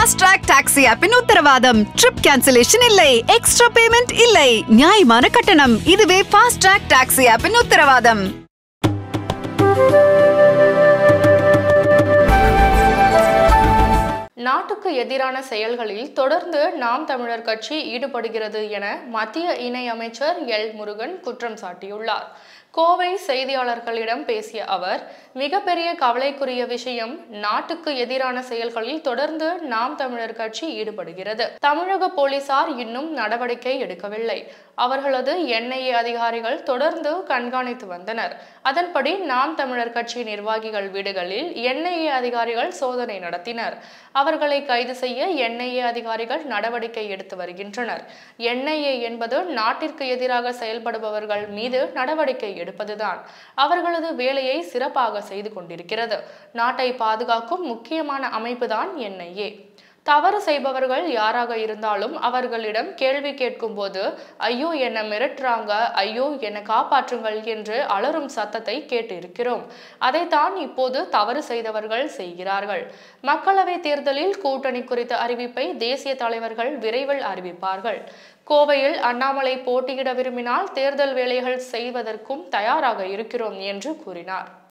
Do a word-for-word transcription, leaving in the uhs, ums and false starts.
Fast Track Taxi app-இன் உத்தரவாதம். Trip cancellation இல்லை, extra payment இல்லை, நியாயமான கட்டணம். இதுவே Fast Track Taxi app-இன் உத்தரவாதம். நாட்டுக்கு எதிரான செயல்களில் தொடர்ந்து நாம் தமிழர் கட்சி ஈடுபடுகிறது என மத்திய இணை அமைச்சர் எல் முருகன் குற்றம் சாட்டியுள்ளார். கோவை செய்தியாளர்களிடம் பேசிய அவர், மிகப்பெரிய கவலைக்குரிய விஷயம், நாட்டுக்கு எதிரான செயல்களில் தொடர்ந்து நாம் தமிழர் கட்சி ஈடுபடுகிறது. தமிழக போலீசார் இன்னும் நடவடிக்கை எடுக்கவில்லை. அவர்களது என் ஐ ஏ அதிகாரிகள் தொடர்ந்து கண்காணித்து வந்தனர். அதன்படி நாம் தமிழர் கட்சி நிர்வாகிகள் வீடுகளில் என் ஐ ஏ அதிகாரிகள் சோதனை நடத்தினர். அவர்களை கைது செய்ய என் ஐ ஏ அதிகாரிகள் நடவடிக்கை எடுத்து வருகின்றனர். என் ஐ ஏ என்பது நாட்டிற்கு எதிராக செயல்படுபவர்கள் மீது நடவடிக்கை எடுப்பதுதான். அவர்களது வேலையை சிறப்பாக செய்து கொண்டிருக்கிறது. நாட்டை பாதுகாக்கும் முக்கியமான அமைப்புதான் என் ஐ ஏ. தவறு செய்பவர்கள் யாராக இருந்தாலும் அவர்களிடம் கேள்வி கேட்கும் போது, ஐயோ என்ன மிரட்டுறாங்க, ஐயோ என்னை காப்பாற்றுங்கள் என்று அலறும் சத்தத்தை கேட்டு இருக்கிறோம். அதைத்தான் இப்போது தவறு செய்தவர்கள் செய்கிறார்கள். மக்களவை தேர்தலில் கூட்டணி குறித்த அறிவிப்பை தேசிய தலைவர்கள் விரைவில் அறிவிப்பார்கள். கோவையில் அண்ணாமலை போட்டியிட விரும்பினால் தேர்தல் வேலைகள் செய்வதற்கும் தயாராக இருக்கிறோம் என்று கூறினார்.